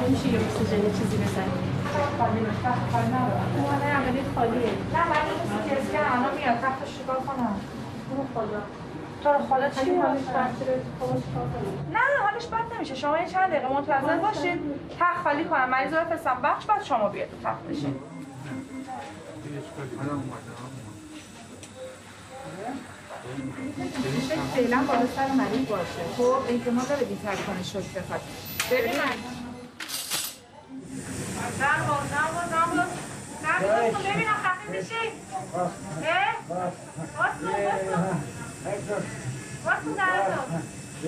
نمیشه یه اکسیژن چیزی بزنیم. خالی ندارم. ماله عملی خالیه. نه من این کسی که الان میاد تختش چیکار کنم؟ خدا. تو رو خدا چی حالش بد نه حالش بد نمیشه. شما یه چند دقیقه منتظر باشید. تخت خالی کنم. مریض رو بفرستم بخش بعد شما بیاد تو تخت بشین. فعلا بالا سر مریض باشه. خب احتمال داره بی‌تر کنه شوک بخواد. ببین نمو ببینم خفه میشی. واسه درستو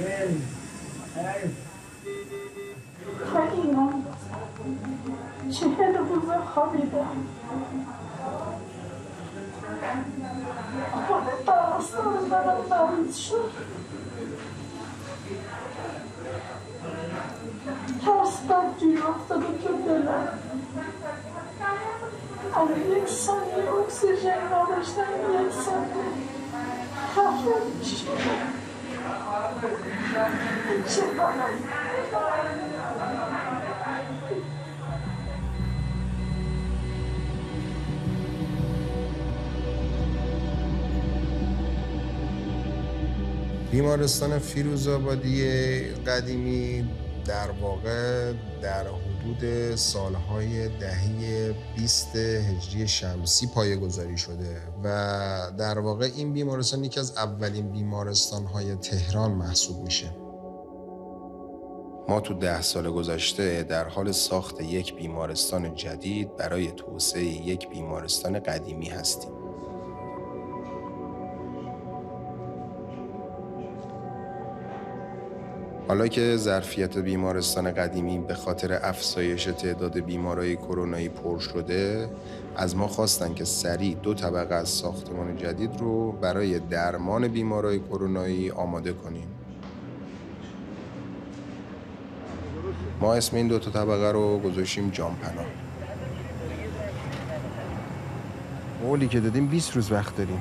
خیلی 40 روز خوابیدم. داستان برام مریض شد. ترس بد جوی افتاده تو دلم. اگه 1 ثانیه اکسیژن نداشتم 1 ثانیه خفه میشدم. چه کنم؟ بیمارستان فیروزآبادی قدیمی در واقع در حدود سالهای دهه 20 هجری شمسی پایه‌گذاری شده و در واقع این بیمارستان یکی از اولین بیمارستان‌های تهران محسوب میشه. ما تو 10 سال گذشته در حال ساخت یک بیمارستان جدید برای توسعه یک بیمارستان قدیمی هستیم. حالا که ظرفیت بیمارستان قدیمی به خاطر افزایش تعداد بیمارای کرونایی پر شده، از ما خواستن که سریع 2 طبقه از ساختمان جدید رو برای درمان بیمارای کرونایی آماده کنیم. ما اسم این 2 طبقه رو گذاشتیم جانپناه. قولی که دادیم 20 روز وقت داریم.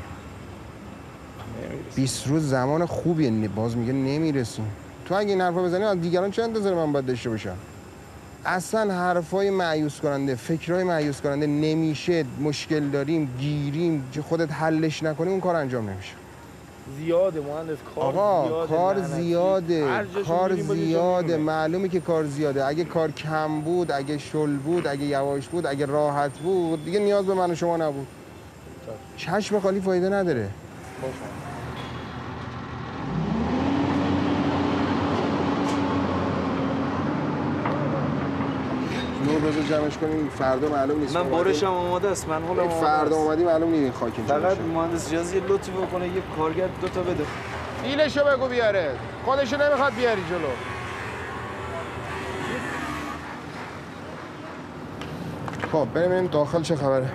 20 روز زمان خوبیه، باز میگه نمیرسیم. تو اگه این حرفا بزنی از دیگران چه انتظاری من باید داشته باشم؟ اصلا حرفای مایوس کننده، فکرای مایوس کننده. نمیشه، مشکل داریم، گیریم، خودت حلش نکنی اون کار انجام نمیشه. زیاده مهندس، کار زیاده، معلومه که کار زیاده. اگه کار کم بود، اگه شل بود، اگه یواش بود، اگه راحت بود، دیگه نیاز به من و شما نبود. چشم خالی فایده نداره. نور بذار جمعش کنیم، فردا معلوم نیست. من بارشم آماده است. من حالا فردا اومدی معلوم نیست این خاک اینجا. فقط مهندس اجازه یه لطفی بکنه، یه کارگر 2 تا بده. ایلشو بگو بیاره. خودشو نمیخواد بیاری جلو. خب بریم داخل چه خبره.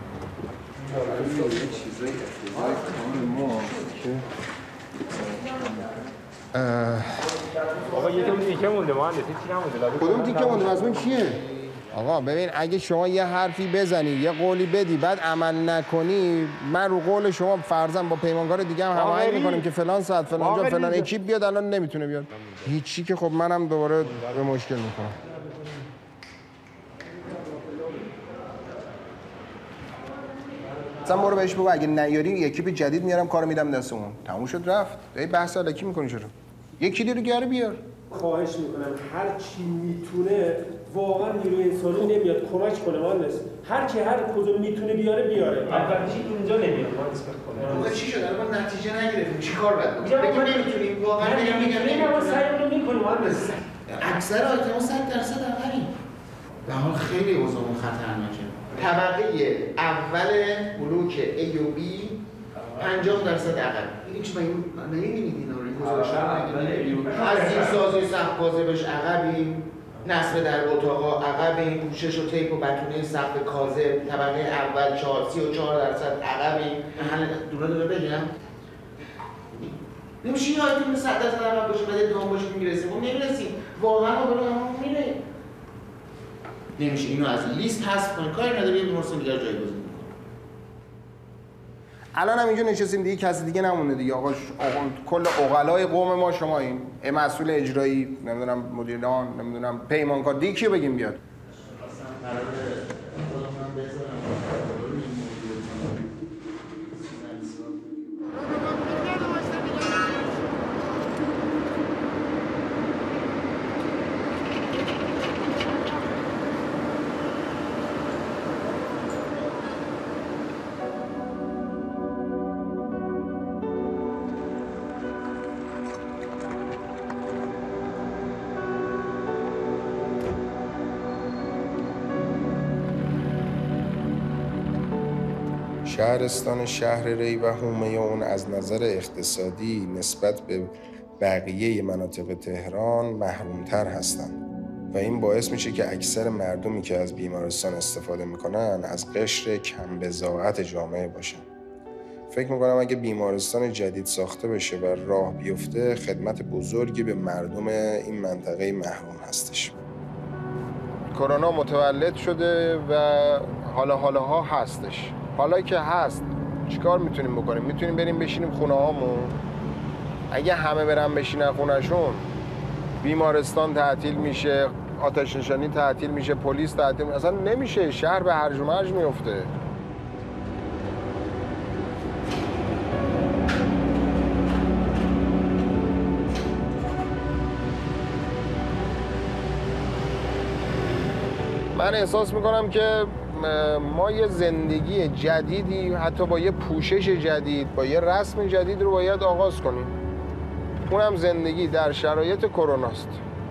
آقا یه تیکه مونده مهندس، هیچی نمونده. کدوم تیکه مونده؟ مضمون کیه؟ آقا ببین، اگه شما یه حرفی بزنی، یه قولی بدی، بعد عمل نکنی، من رو قول شما فرضاً با پیمانکار دیگه هم هماهنگ می‌کنیم که فلان ساعت فلان جا فلان اکیپ بیاد، الان نمیتونه بیاد. هیچی که خب منم دوباره به مشکل می‌خورم. مثلا برو بهش بگو اگه نیاری یه اکیپ جدید میارم، کارو میدم دست اون. تموم شد رفت. ای بحث الکی می‌کنی چرا؟ یکی دیگه گره بیار. خواهش میکنم هر چی میتونه، واقعا نیروی انسانی نمیاد کمک کنه مهندس. هر کی هر کدوم میتونه بیاره. البته اینجا نمیاد مهندس کنه. موقع چی شد؟ الان نتیجه نگرفتیم. چیکار باید بکنیم؟ بگیم نمیتونیم، واقعا میگم ما سعیمون رو میکنیم مهندس. اکثر آیتم‌ها 100% عقبیم. به حال خیلی اوضاعمون خطرناکه. طبقه اول بلوک A و B 50% عقب. هیچ نمی‌بینید اینا رو از این سازی سقف کاذبش عقبیم، نصب در اتاقا عقبیم، پوشش و تیپ و بتونه سقف کاذب طبقه اول 34% عقبیم. دوره بگم نمیشه یه آیتم 100% عقب باشه بعد ادغام باشه که میرسیم. ما نمیرسیم واقعا، ما برای همون میره. نمیشه اینو از لیست حذف کنیم، کاری نداره، یه بیمارستان دیگر جایگزین. الان هم اینجا نشستیم دیگه، کسی دیگه نمونه دیگه. آقا کل عقلای قوم ما شما این مسئول اجرایی، نمیدونم مدیران، نمیدونم پیمانکار، دیگه کی بگیم بیاد؟ شهرستان شهر ری و حومه اون از نظر اقتصادی نسبت به بقیه مناطق تهران محرومتر هستند و این باعث میشه که اکثر مردمی که از بیمارستان استفاده میکنن از قشر کم بضاعت جامعه باشن. فکر میکنم اگه بیمارستان جدید ساخته بشه و راه بیفته خدمت بزرگی به مردم این منطقه محروم هستش. کرونا متولد شده و حالاها هستش. حالا که هست چیکار میتونیم بکنیم؟ میتونیم بریم بشینیم خونه هامون. اگه همه برن بشینن خونهشون بیمارستان تعطیل میشه، آتش نشانی تعطیل میشه، پلیس تعطیل میشه، اصلا نمیشه، شهر به هرج و مرج میفته. من احساس میکنم که ما یه زندگی جدیدی حتی با یه پوشش جدید، با یه رسم جدید رو باید آغاز کنیم. اونم زندگی در شرایط کروناست.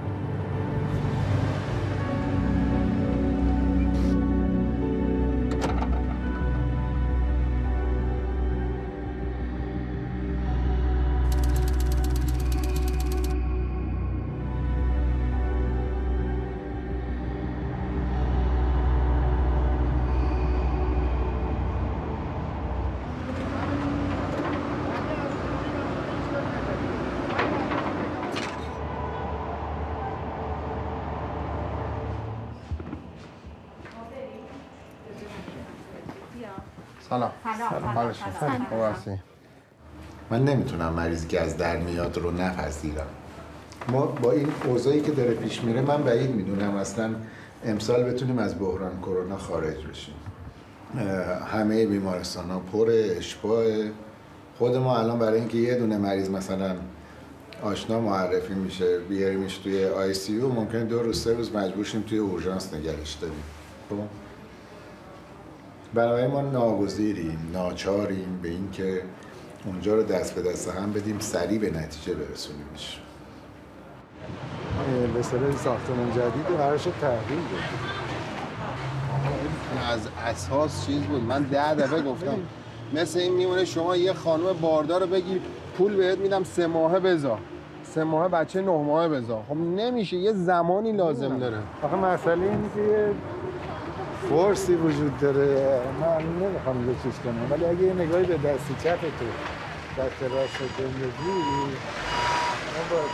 سلام. من نمیتونم مریضی که از در میاد رو نپذیرم. ما با این اوضاعی که داره پیش میره من بعید میدونم اصلا امسال بتونیم از بحران کرونا خارج بشیم. همه بیمارستان ها پر اشباع. خود ما الان برای اینکه یه دونه مریض مثلا آشنا معرفی میشه بیاریمش توی آی سی یو ممکنه 2 روز 3 روز مجبور شیم توی اورژانس نگرش داریم. بنابراین ما ناگزیریم، ناچاریم به این که اونجا رو دست به دست هم بدیم، سریع به نتیجه برسونیمش. به اصطلاح ساختمان جدید قرارش تغییر بده. از اساس چیز بود. من 10 دفعه گفتم مثل این میمونه شما یه خانم باردار رو بگی پول بهت میدم 3 ماهه بذار، 3 ماهه بچه 9 ماهه بذار. خب نمیشه، یه زمانی لازم داره. آخه مسئله اینه که یه فورسی وجود داره. من نمیخوام یه چیز کنم ولی اگه یه نگاهی به دستی چپ تو دست راست بندازی ما باید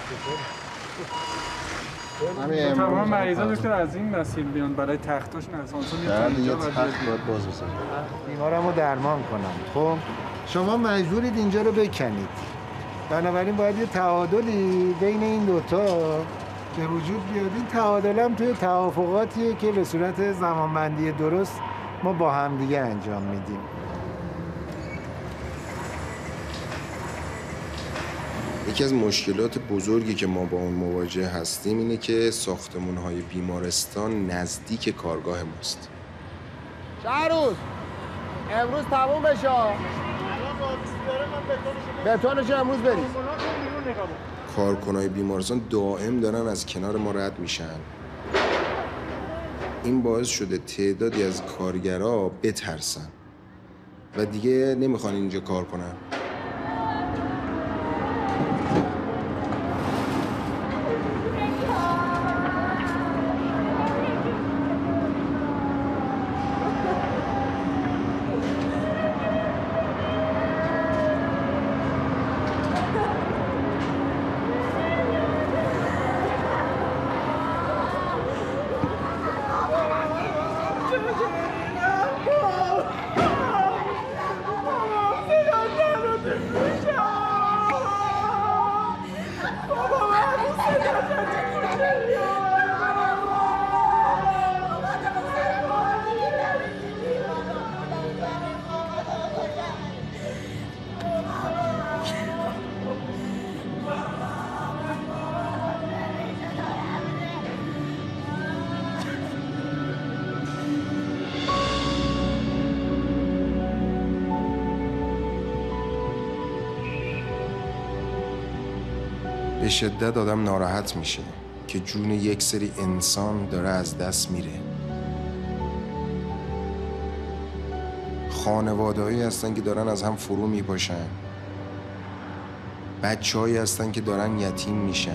بلا تمام مریضا دکتر از این مسیر بیان برای تختاشون اسانسور میاد اینجا تخت باید باز بسازن. بیمارمو درمان کنم. خب شما مجبورید اینجا رو بکنید. بنابراین باید یه تعادلی بین این دوتا به وجود بیاد. این تعادل هم توی توافقاتیه که به صورت زمانبندی درست ما با هم دیگه انجام میدیم. یکی از مشکلات بزرگی که ما با اون مواجه هستیم اینه که ساختمان‌های بیمارستان نزدیک کارگاه ماست. شهروز امروز تموم بشه. بتونش امروز بریم. کارکنای بیمارستان دائم دارن از کنار ما رد میشن. این باعث شده تعدادی از کارگرها بترسن و دیگه نمیخوان اینجا کار کنن. به شدت آدم ناراحت میشه که جون یک سری انسان داره از دست میره. خانواده‌هایی هستن که دارن از هم فرو میپاشن، بچه‌هایی هستن که دارن یتیم میشن.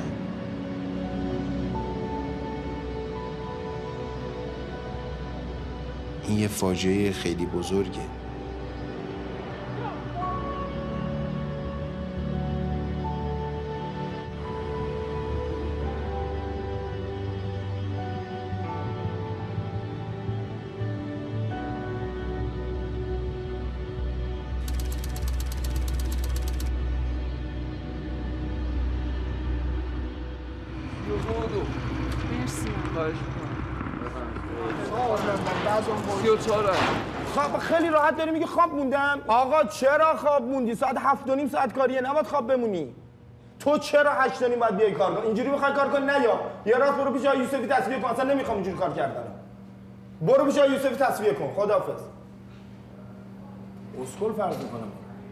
این یه فاجعه خیلی بزرگه. خب خیلی راحت داری میگی خواب موندم. آقا چرا خواب موندی؟ ساعت 7:30 ساعت کاریه، نباید خواب بمونی. تو چرا 8:30 باید بیای کار کنی؟ اینجوری میخوای کار کنی؟ نه یا راست برو پیش یوسفی تصفیه کن. اصلا نمیخوام اینجوری کار کردن. برو پیش یوسفی تصفیه کن. خداحافظ. اسکول فرض میکنم.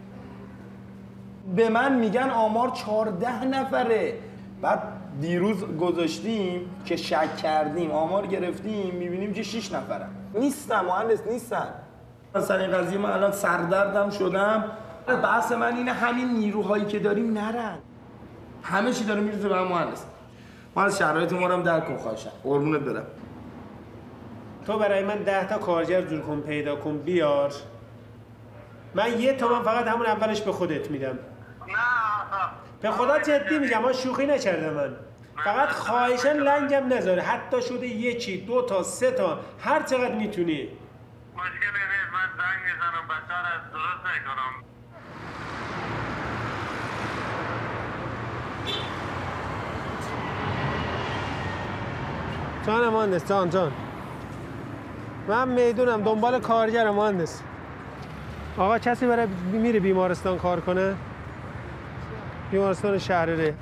به من میگن آمار 14 نفره. بعد دیروز گذاشتیم که شک کردیم، آمار گرفتیم، میبینیم که 6 نفرن. نیستم مهندس، نیستن. مثلا این قضیه من الان سردردم شدم. بحث من اینه همین نیروهایی که داریم نرن. همه چی داره میرسه به هم مهندس. مهندس شرایط ما رو هم درک کن خواهشم. قربونت برم. تو برای من 10 تا کارگر جور کن، پیدا کن، بیار. من 1 تومن فقط همون اولش به خودت میدم. به خدا جدی میگم، من شوخی نکردم. من فقط خواهشاً لنگم نذاره، حتی شده 1 2 تا 3 تا هر چقدر میتونی. مشکلی نیست، من زنگ میزنم بچه رو درست میکنم. جان مهندس، جان من میدونم دنبال کارگر مهندس. آقا کسی برای میره بیمارستان کار کنه؟ بیمارستان شهرره.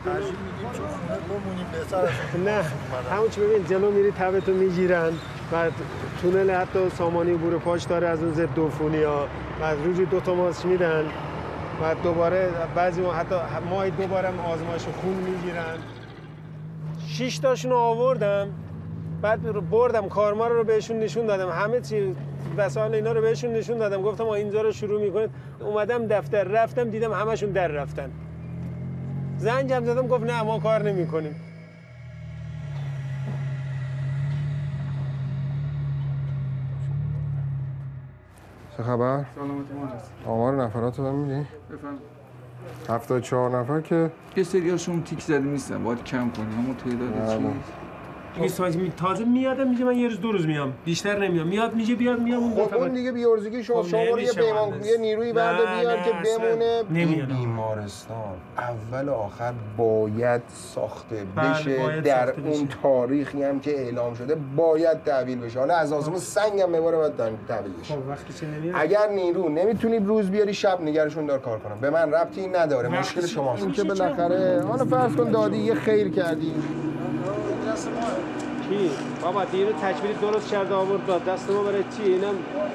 نه همون چی ببین جلو میری تبتو میگیرن و تونل حتی سامانی بور پاش داره از اون ضد عفونی ها و روزی 2 تا ماسک میدن و دوباره بعضی حتی ماهی 2 بارم آزمایش خون میگیرن. 6 تاشون آوردم، بعد بردم کارما رو بهشون نشون دادم، همه چی وسایل اینا رو بهشون نشون دادم، گفتم اینجا رو شروع میکنید. اومدم دفتر، رفتم دیدم همشون در رفتن. زنگم زدم گفت نه ما کار نمی‌کنیم. چه خبر؟ سلامتی مهندس. آمار نفرات رو می‌بینی؟ بفهم. 74 نفر که یه سریاشون تیک زده نیستن، باید کم کنیم. اما تعداد چیز تازه میادم میگه من 1 روز 2 روز میام، بیشتر نمیام. میاد میگه بیاد میام. اون خب اون دیگه بیارزگی شما برو یه پیمان یه نیروی برده بیار که بمونه. این بیمارستان اول و آخر باید ساخته بشه، در اون تاریخی هم که اعلام شده باید تحویل بشه. حالا از آسمون سنگ هم بباره باید تحویل بشه. خب وقتی چه نمیاد، اگر نیرو نمیتونی روز بیاری شب نگرشون دار کار کنم، به من ربطی نداره، مشکل شماست. این که بالاخره حالا فرض کن دادی یه خیر کردی. چی؟ بابا دیرو تکمیلی درست کرده آورد داد دست ما برای چی؟ اینم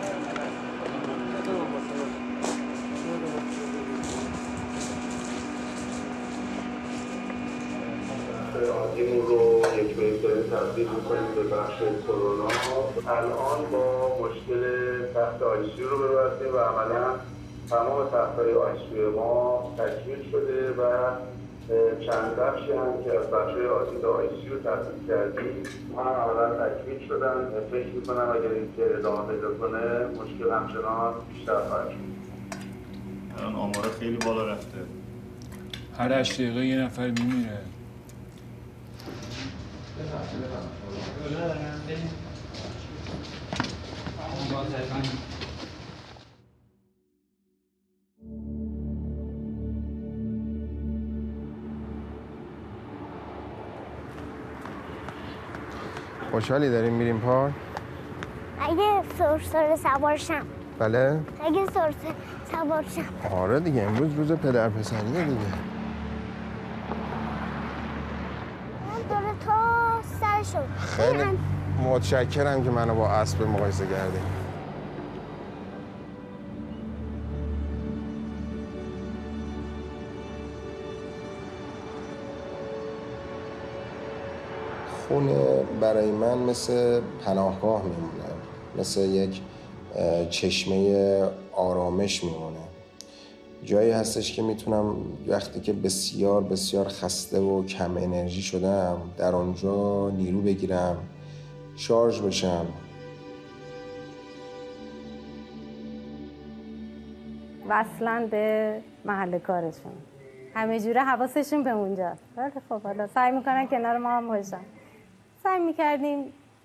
عادیمون رو یک مقداری تبدیل می‌کنیم به بخش کرونا. الان با مشکل تخت آیسیو رو ببستیم و عملا تمام تخت‌های آیسیو ما تکمیل شده و چند بخشی هم که از بخش‌های عادی به آیسیو تبدیل کردیم ما عملا تکمیل شدن. فکر می‌کنم اگر اینکه ادامه پیدا کنه مشکل همچنان بیشتر خواهد شد. الان آمار خیلی بالا رفته. هر 8 دقیقه یه نفر میمیره. خوشحالی داریم میریم پارک؟ اگه سرسره سوارشم. بله؟ اگه سرسره سوارشم. آره دیگه امروز روز پدر پسریه دیگه. داره تا سرشون. خیلی متشکرم که منو با اسب مقایسه کردی. خونه برای من مثل پناهگاه میمونه، مثل یک چشمه آرامش میمونه. جایی هستش که میتونم وقتی که بسیار بسیار خسته و کم انرژی شدم در اونجا نیرو بگیرم، شارژ بشم. وصلن به محل کارشون، همه جوره حواسشون به اونجاست. ولی خب حالا سعی میکنن کنار ما هم باشن. سعی میکردیم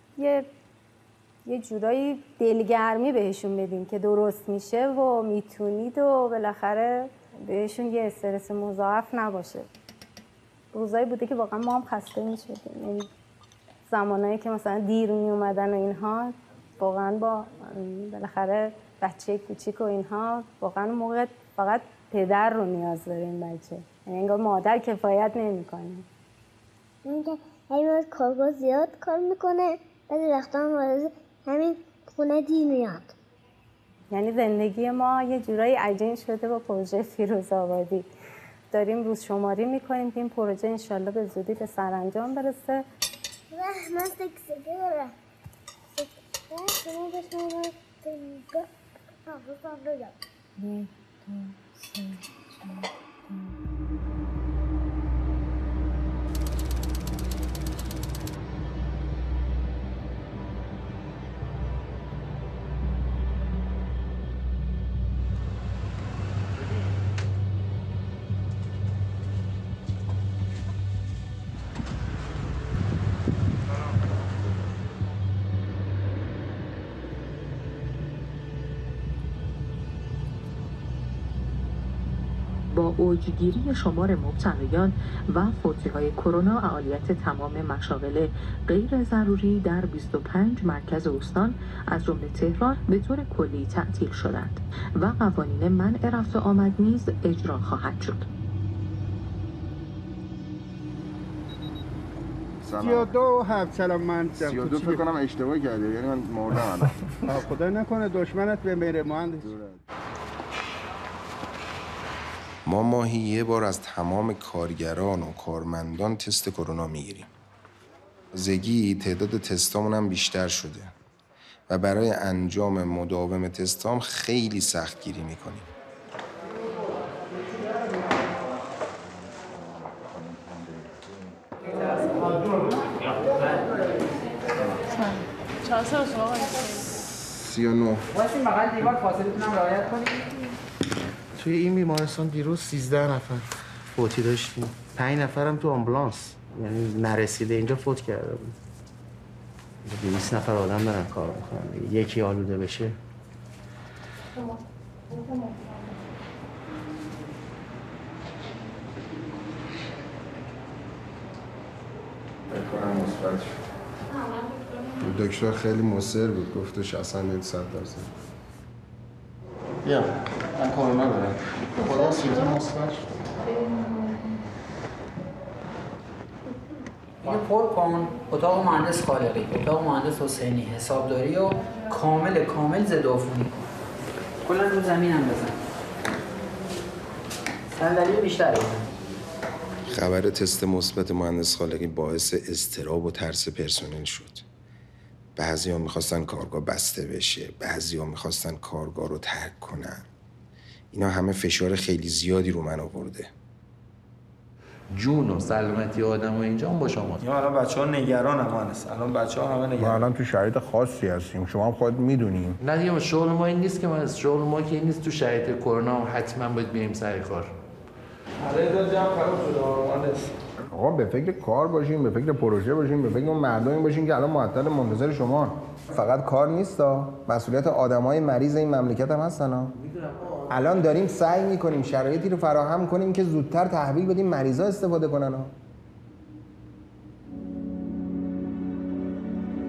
یه جورایی دلگرمی بهشون بدیم که درست میشه و میتونید و بالاخره بهشون یه استرس مضاعف نباشه. روزایی بوده که واقعا ما هم خسته میشدیم، یعنی زمانایی که مثلا دیر میومدن و اینها، واقعا با بالاخره بچه کوچیک و اینها، واقعا اون موقع فقط پدر رو نیاز داره این بچه، یعنی انگار مادر کفایت نمیکنه. میگه همین کارگاه زیاد کار میکنه، بعضی وقتا هم همین خونه دیر میاد. یعنی زندگی ما یه جورایی عجین شده با پروژه فیروزآبادی. داریم روز شماری میکنیم که این پروژه انشالله به زودی به سرانجام برسه. من سکسگه دارم. شما به شما تنگاه حافظم بگم. با اوجگیری شمار مبتلایان و فوتی‌های کرونا، فعالیت تمام مشاغل غیر ضروری در 25 مرکز استان از جمله تهران به طور کلی تعطیل شدند و قوانین منع رفت و آمد نیز اجرا خواهد شد. 32 7 سلام. من 32 فکر کنم اشتباه کرده، یعنی من مردم الان. خدا نکنه دشمنت بمیره مهندس. ما ماهی یه بار از تمام کارگران و کارمندان تست کرونا میگیریم. زگی تعداد تستامون هم بیشتر شده و برای انجام مداوم تستام خیلی سخت گیری میکنیم. چند سال شما 39. واسه بغل دیوار فاصلتون هم رعایت کنید. توی این بیمارستان دیروز 13 نفر فوتی داشتیم، 5 نفرم تو آمبولانس، یعنی نرسیده اینجا فوت کرده بود. 200 نفر آدم دارن کار میکنن، یکی آلوده بشه. بکنم مثبت شد. دکتر خیلی مصر بود، گفتش اصلا 100%. بیا من کرونا دارم. خدا سیمتون مثبت شد. اینو پر کن. اتاق مهندس خالقی، اتاق مهندس حسینی، حسابداری و کامل ضد عفونی کن. کلا رو زمین هم بزن. صندلی بیشتر بزن. خبر تست مثبت مهندس خالقی باعث اضطراب و ترس پرسنل شد. بعضی‌ها می‌خواستن کارگاه بسته بشه، بعضی‌ها می‌خواستن کارگاه رو ترک کنن. اینا همه فشار خیلی زیادی رو من آورده. جون و سلامتی آدم و اینجا هم با شما. یا الان بچه‌ها نگرانن مهندس. الان بچه‌ها همه نگران. ما الان تو شرایط خاصی هستیم. شما هم خودت میدونیم. نه دیگه شغل ما این نیست که شغل ما که این نیست تو شرایط کرونا حتما باید بیایم سر کار. آره داد جمع خراب شده مهندس. آقا به فکر کار باشیم، به فکر پروژه باشیم، به فکر اون مردمی باشیم که الان معطل منتظر شما. فقط کار نیستا، مسئولیت آدمای مریض این مملکت هم هستن ها. الان داریم سعی میکنیم شرایطی رو فراهم کنیم که زودتر تحویل بدیم مریضا استفاده کنن ها.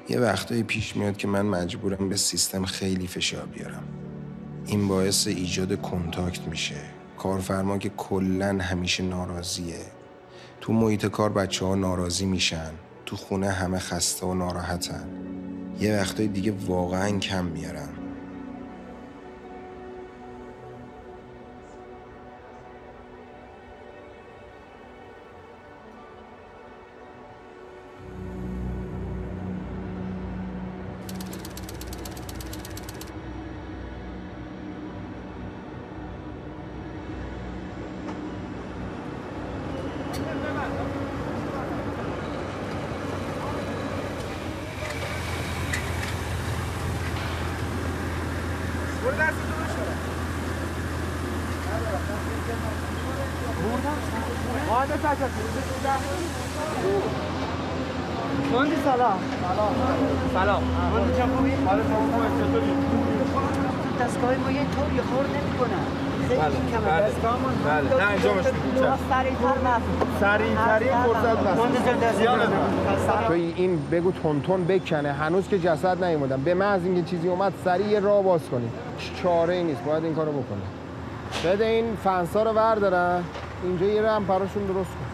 یه وقتایی پیش میاد که من مجبورم به سیستم خیلی فشار بیارم. این باعث ایجاد کنتاکت میشه. کارفرما که کلاً همیشه ناراضیه. تو محیط کار بچه‌ها ناراضی میشن. تو خونه همه خسته و ناراحتن. یه وقتایی دیگه واقعاً کم میارم. مهندس سلام. سلام. مهندس چه خوبی؟ حالت چطوری؟ دستگاه ما یه طوری خورد نمی‌کنه. خیلی کمه دستگاهمون. بله. نه انجامش میدیم. سریع‌ترین فرصت تو این بگو تون بکنه، هنوز که جسد نیومدن. به محض اینکه چیزی اومد سریع راه باز کنی. چاره ای نیست، باید این کارو بکنی. بده این فنسا رو بردارن، اینجا یه رم براشون درست کن.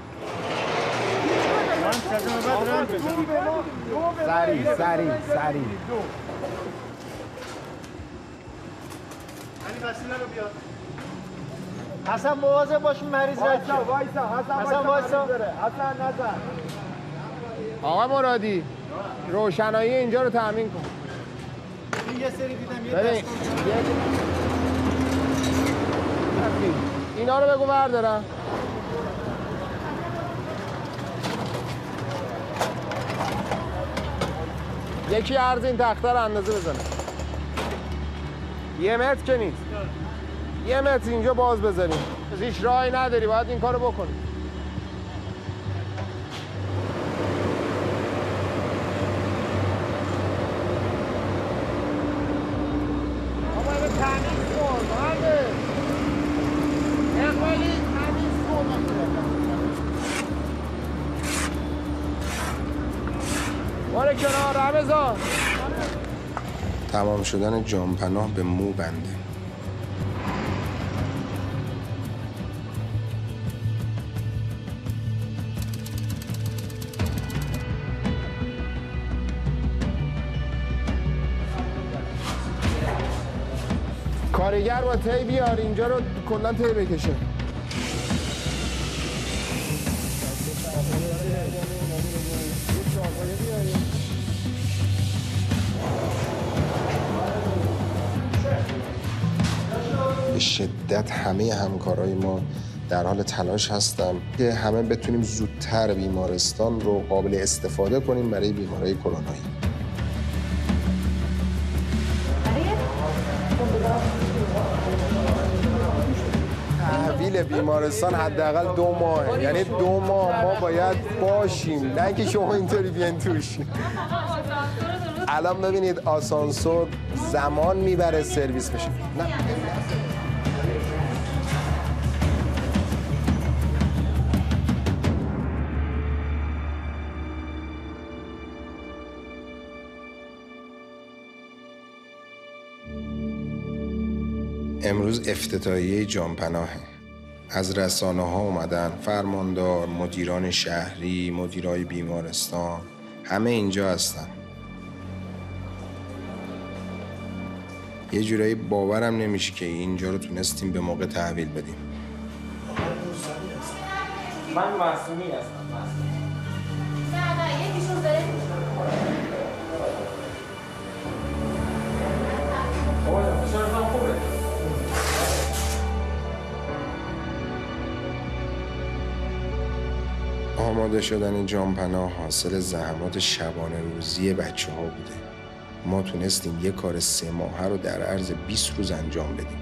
سریع. حسن مواظب باش مریض رد وایسا حسن نزن. آقا مرادی روشنایی اینجا رو تأمین کن. یه سری دیدم یه ببین اینا رو بگو بردارم. یکی عرض این تخته رو اندازه بزنه. 1 متر که نیست. 1 متر اینجا باز بذاریم. هیچ راهی نداری، باید این کارو بکنی. آقا اینو تمیز کن، مهندس. اقبالی تمیز کن. باره کنار رمضان. تمام شدن جانپناه به مو بنده. کارگر با تی بیار اینجا رو کلا تی بکشه. به شدت همه همکارای ما در حال تلاش هستن که همه بتونیم زودتر بیمارستان رو قابل استفاده کنیم برای بیماری کرونایی. تحویل بیمارستان حداقل 2 ماه، یعنی 2 ماه ما باید باشیم، نه اینکه شما اینطوری بیاین توش. الان ببینید آسانسور زمان میبره سرویس بشه. نه امروز افتتاحیه جانپناهه. از رسانه‌ها اومدن، فرماندار، مدیران شهری، مدیرای بیمارستان، همه اینجا هستن. یه جورایی باورم نمیشه که اینجا رو تونستیم به موقع تحویل بدیم. من معصومی هستم. نه یکیشون داره آماده شدن جانپناه حاصل زحمات شبانه روزی بچه ها بوده. ما تونستیم یه کار 3 ماهه رو در عرض 20 روز انجام بدیم.